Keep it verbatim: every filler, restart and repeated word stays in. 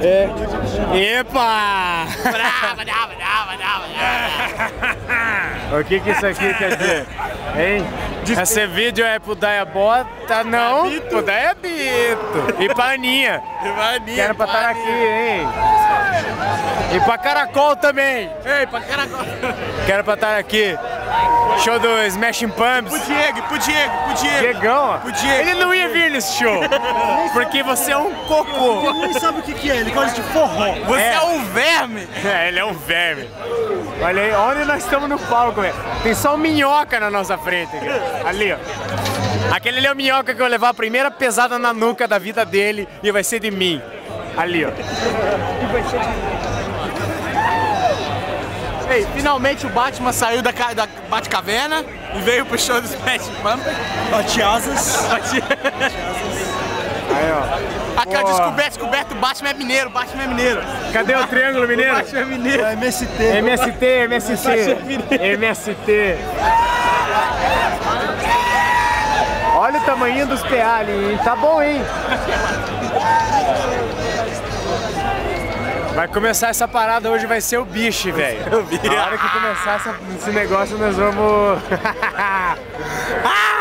É. Epa! Brava, brava, brava, brava. O que que isso aqui quer dizer? Hein? Esse vídeo é pro Daiabota, não, pro Daiabito. E pra Aninha. E pra Aninha. Que era pra estar aqui, hein? E pra Caracol também. Ei, pra Caracol. Que era pra estar aqui. Show do Smashing Pumpkins. Pro Diego, pro Diego, pro Diego. Diegão, ó. Pro Diego. Ele não ia vir nesse show. Porque você é um cocô. Ele nem sabe o que que é, ele gosta de forró. Você é, É. um verme. É, ele é um verme. Olha aí, onde nós estamos no palco, velho. Tem só um minhoca na nossa frente. Cara. Ali, ó. Aquele ali é o minhoca que eu vou levar a primeira pesada na nuca da vida dele e vai ser de mim. Ali, ó. Ei, finalmente o Batman saiu da, ca- da Batcaverna e veio pro show do Smash Pumpkins. Bate asas. Aí, ó. Aqui, ó, Pô. descoberto, descoberto, o Batman é mineiro, o Batman é mineiro. Cadê o triângulo mineiro? O Batman é mineiro. É M S T. M S T, M S T. M S T. Olha o tamanho dos P A ali, hein? Tá bom, hein? Vai começar essa parada hoje, vai ser o bicho, velho. Na hora que começar essa- esse negócio, nós vamos... Ah!